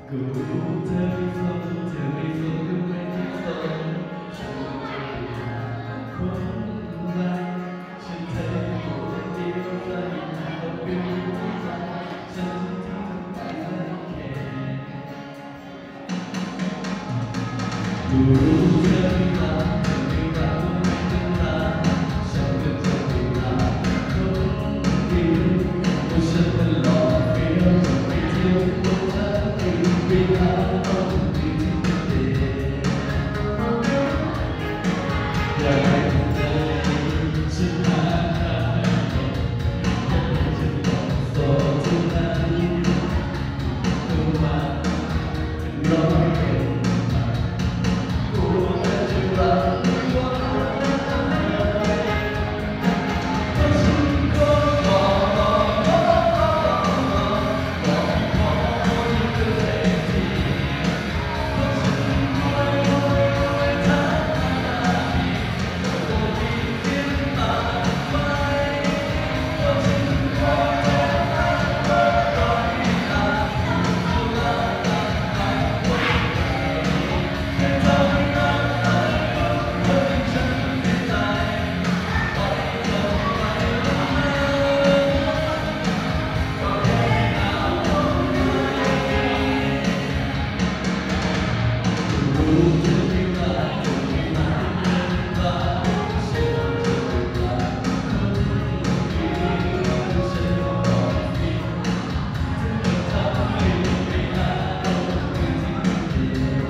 ก็รู้เธอไม่สนเธอไม่สนก็ไม่ได้สนฉันจะไปหาคนใหม่ฉันเธอคนเดียวใจก็เป็นหัวใจฉันที่ทำไปไม่แค่ก็รู้เธอไม่รักเธอไม่รักก็ไม่เป็นไรฉันก็จะไปหาคนเดียวเพราะฉันมันหลอกเดียวจะไปเที่ยวบนทางไปหาคนดีที่เด่นอยากให้เธอฉันหาทางอยากให้ฉันบอกสอนเธอได้เข้ามาเป็นร้อยเป็นพันกลัวเธอจะรักไม่ไหวเพราะฉันก็ขอที่เธอเต็มที่เพราะฉันไม่ทำตัวดีขึ้นมาไหมเพราะฉันขอเธอรักก็ร้อยล้านจะรักแค่เธอไม่รักเธอที่ฉันในใจปล่อยเธอไปแล้วนะก็แค่เอารู้เธอไม่รักเธอไม่รักเกินไปฉันจะไปรักคนดีฉันบอกผิดเธอก็ทำให้ไปหาคนอื่นที่เด่น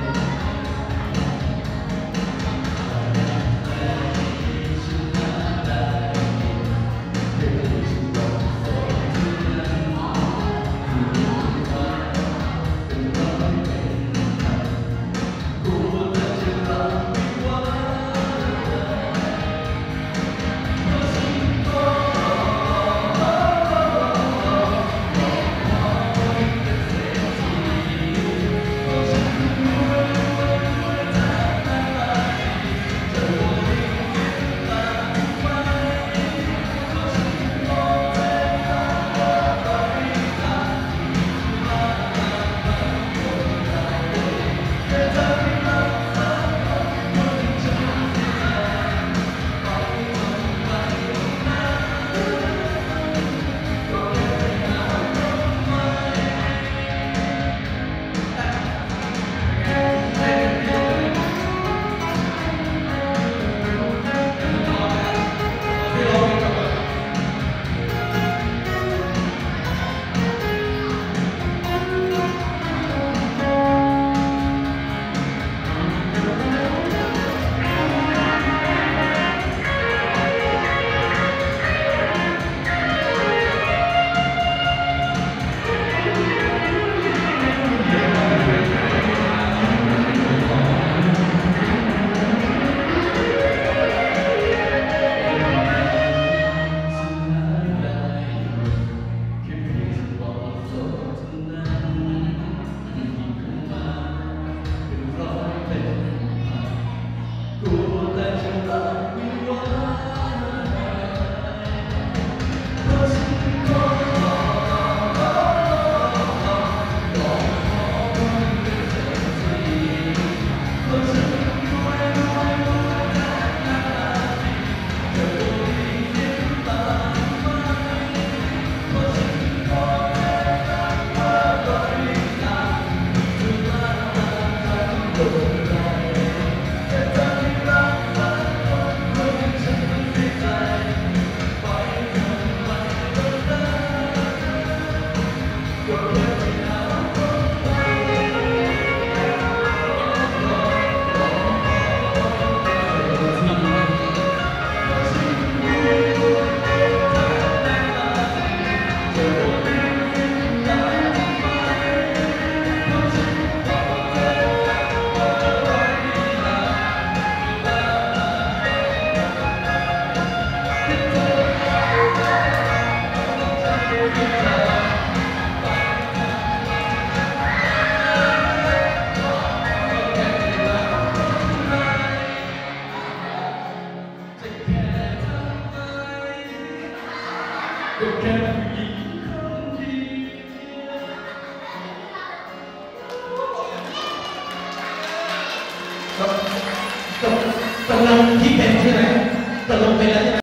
แต่ฉันหาได้เพียงฉันบอกสอนเธอนั้นที่รู้ว่าเป็นร้อยเป็นพันกลัวเธอจะรับไม่ไหวเพราะฉันก็เป็นเศรษฐีเพราะฉันรวยแทบไม่ไหวจะรวยขึ้นมาไหมเพราะฉันมองเธอข้างว่าร้อยล้านจะรักคนใดแค่เธอไม่รักสักคนที่ฉันในใจปล่อยเธอไปนะก็แค่เอาคนใหม่ก็แค่ผู้หญิงคนเดียวงที่เป็นใช่ไหมตกลงเป็นแล้วใช่ไหม